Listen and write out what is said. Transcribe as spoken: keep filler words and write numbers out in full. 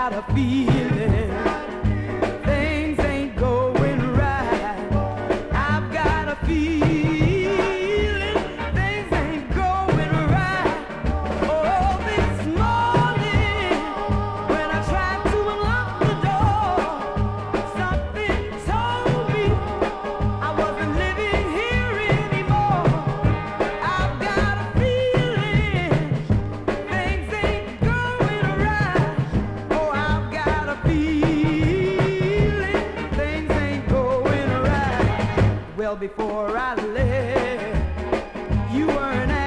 got a feeling things ain't going right. I've got a feeling things ain't going right. Oh, this morning when I tried to unlock the door, something told me I wasn't living here anymore. I've got a feeling things ain't going right. Oh, I've got a feeling things ain't going right. Well, before I left, you weren't